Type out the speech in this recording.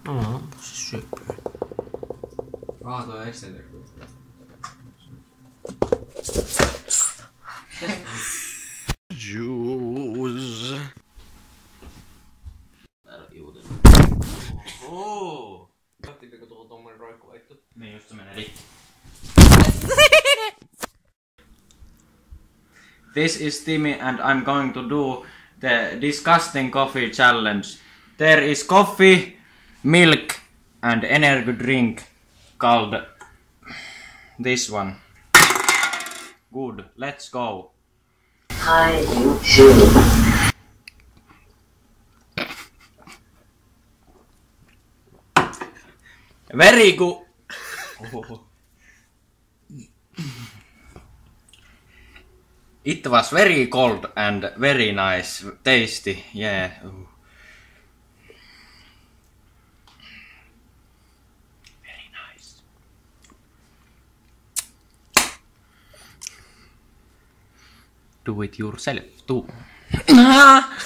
Super. Toi extender. Juice. Täällä on iutet. Oho! Kattiinko tuolla tommonen roikkuvaihto? Niin just se menee rikki. This is Timmy and I'm going to do the disgusting coffee challenge. There is coffee, milk and energy drink called this one. Good, let's go. Hi YouTube. Very good. It was very cold and very nice, tasty, yeah. Very nice. Do it yourself too.